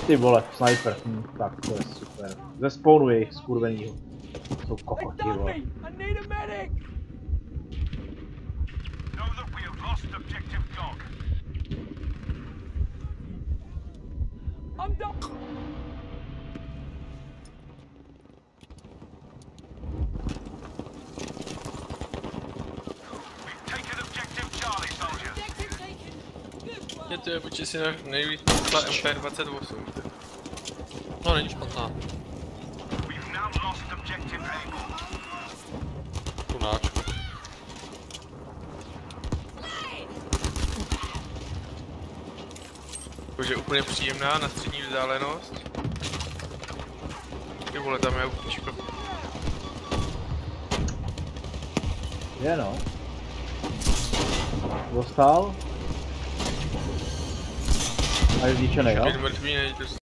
Ty vole, sniper. Tak to je super. Ze spawnu jejich skurvenýho. Jsou kokoti, vole. Je to je, počkej si nejvíc pokla MP28. No není špatná. Tunáčko. Jakože úplně příjemná na střední vzdálenost. Ty vole, tam je autíčko. Je no. Dostal. A je zničený, jo? Mrtvý nejde